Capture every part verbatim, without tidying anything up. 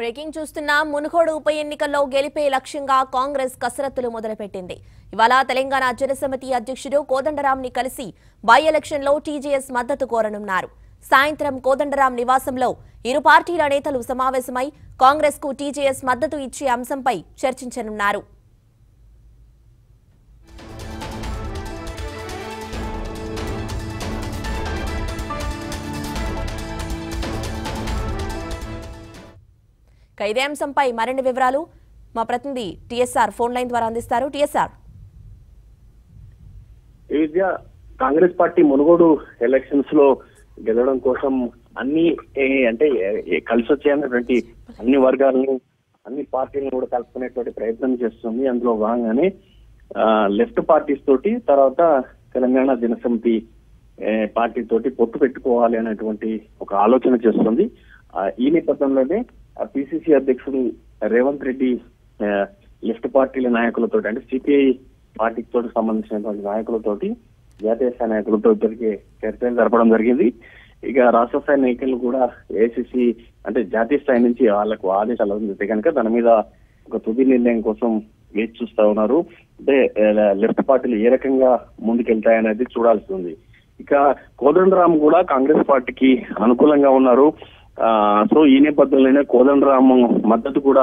Breaking చూస్తున్న మునుగోడు ఉప ఎన్నికల్లో గెలిపే లక్ష్యంగా కాంగ్రెస్ కసరత్తులు మొదలుపెట్టింది. ఇవాళ తెలంగాణ జనసమితి అధ్యక్షుడు కోదండరాం ని కలిసి బై ఎలక్షన్ లో టీజేఎస్ మద్దతు కోరనున్నారు. సాయంత్రం కోదండరాం నివాసంలో ఇరు పార్టీల నేతలు సమావేశమై కాంగ్రెస్ కు టీజేఎస్ మద్దతు ఇచ్చే అంశంపై చర్చించనున్నారు. ఇదే అంశంపై మరిన్ని వివరాలు మా ప్రతినిధి టీఎస్ఆర్ ఫోన్ లైన్ ద్వారా అందిస్తారు. TSR, Congress party Munugodu elections లో గెలవడం కోసం అన్ని అంటే కలిసి వచ్చేటువంటి అన్ని వర్గాలని అన్ని పార్టీలను కూడా కలుపుకునేటువంటి ప్రయత్నం చేస్తుంది. అందులో భాగంగానే లెఫ్ట్ పార్టీస్ తోటి తర్వాత తెలంగాణ జనసమితి పార్టీ తోటి పొత్తు పెట్టుకోవాలి అనేటువంటి ఒక ఆలోచన చేస్తుంది. ఈ నేపథ్యంలోనే పిసిసి అధ్యక్షుడు రేవంత్ రెడ్డి లెఫ్ట్ పార్టీల నాయకులతో అంటే సిపిఐ పార్టీకి తోటి సంబంధించినటువంటి నాయకులతోటి జాతీయ స్థాయి నాయకులతో ఇద్దరికి చర్చలు జరపడం జరిగింది. ఇక రాష్ట్ర స్థాయి నాయకులు కూడా ఏఐసిసి అంటే జాతీయ స్థాయి నుంచి వాళ్ళకు ఆదేశాలు అందితే కనుక దాని మీద ఒక తుది నిర్ణయం కోసం వేచి చూస్తా ఉన్నారు. అంటే లెఫ్ట్ పార్టీలు ఏ రకంగా ముందుకెళ్తాయనేది చూడాల్సి ఉంది. ఇక కోదండరాం కూడా కాంగ్రెస్ పార్టీకి అనుకూలంగా ఉన్నారు. ఆ సో ఈ నేపథ్యంలోనే కోదండరాం మద్దతు కూడా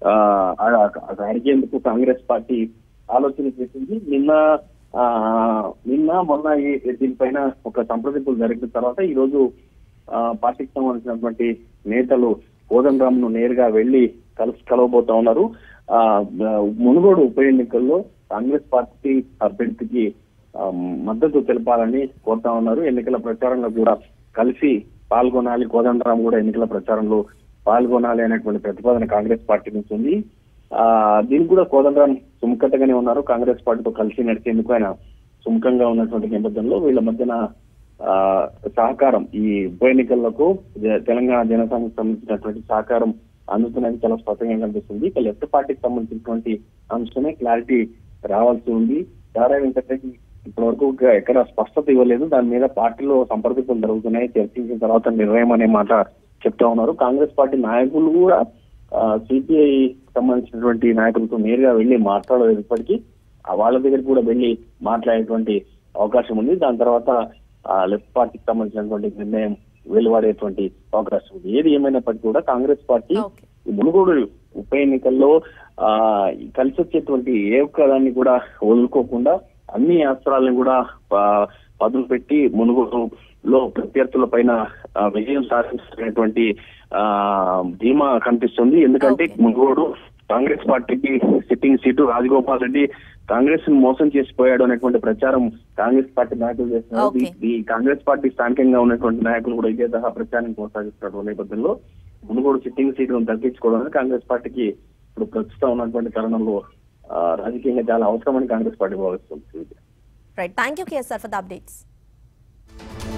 అడిగేందుకు కాంగ్రెస్ పార్టీ ఆలోచన చేసింది. నిన్న ఆ నిన్న మొన్న దీనిపైన ఒక సంప్రదింపులు జరిగిన తర్వాత ఈ రోజు పార్టీకి సంబంధించినటువంటి నేతలు కోదండరాం ను నేరుగా వెళ్లి కలిసి కలవబోతా ఉన్నారు. ఆ మునుగోడు ఉప ఎన్నికల్లో కాంగ్రెస్ పార్టీ అభ్యర్థికి మద్దతు తెలపాలని కోరుతా ఉన్నారు. ఎన్నికల ప్రచారంలో కూడా కలిసి పాల్గొనాలి, కోదండరాం కూడా ఎన్నికల ప్రచారంలో పాల్గొనాలి అనేటువంటి ప్రతిపాదన కాంగ్రెస్ పార్టీ నుంచి ఉంది. ఆ దీనికి కూడా కోదండరాం సుముఖతగానే ఉన్నారు. కాంగ్రెస్ పార్టీతో కలిసి నడిచేందుకు ఆయన సుముఖంగా ఉన్నటువంటి నేపథ్యంలో వీళ్ళ మధ్యన ఆ సహకారం ఈ ఉప ఎన్నికలకు తెలంగాణ జనసమితికి సంబంధించినటువంటి సహకారం అందుతున్నది చాలా స్పష్టంగా కనిపిస్తుంది. ఇక లెఫ్ట్ పార్టీకి సంబంధించినటువంటి అంశమే క్లారిటీ రావాల్సి ఉంది. దారా వెంకటరెడ్డి ఇప్పటి వరకు ఎక్కడ స్పష్టత ఇవ్వలేదు. దాని మీద పార్టీలో సంప్రదింపులు జరుగుతున్నాయి, చర్చించిన తర్వాత నిర్ణయం అనే మాట చెప్తా ఉన్నారు. కాంగ్రెస్ పార్టీ నాయకులు కూడా సిపిఐ సంబంధించినటువంటి నాయకులతో నేరుగా వెళ్లి మాట్లాడలేదు. ఇప్పటికీ వాళ్ళ దగ్గర కూడా వెళ్లి మాట్లాడేటువంటి అవకాశం ఉంది. దాని తర్వాత లెఫ్ట్ పార్టీకి సంబంధించినటువంటి నిర్ణయం వెలువడేటువంటి అవకాశం ఉంది. ఏది ఏమైనప్పటికీ కూడా కాంగ్రెస్ పార్టీ మునుగోడు ఉప ఎన్నికల్లో ఆ కలిసి వచ్చేటువంటి ఏ ఒక్క దాన్ని కూడా వదులుకోకుండా అన్ని అస్త్రాలను కూడా పదులు పెట్టి మునుగోడులో ప్రత్యర్థుల పైన విజయం సాధించినటువంటి ఆ ధీమా కనిపిస్తుంది. ఎందుకంటే మునుగోడు కాంగ్రెస్ పార్టీకి సిట్టింగ్ సీటు. రాజగోపాల్ రెడ్డి కాంగ్రెస్ ను మోసం చేసిపోయాడు అనేటువంటి ప్రచారం కాంగ్రెస్ పార్టీ నాయకులు చేస్తున్నారు. ఈ కాంగ్రెస్ పార్టీ స్థానికంగా ఉన్నటువంటి నాయకులు కూడా ఇదే తరహా ప్రచారం కొనసాగిస్తున్న నేపథ్యంలో మునుగోడు సిట్టింగ్ సీటును తగ్గించుకోవడానికి కాంగ్రెస్ పార్టీకి ఇప్పుడు ప్రస్తుతం ఉన్నటువంటి తరుణంలో రాజకీయంగా చాలా అవసరమని కాంగ్రెస్ పార్టీ భావిస్తుంది. Right, thank you KSR for the updates.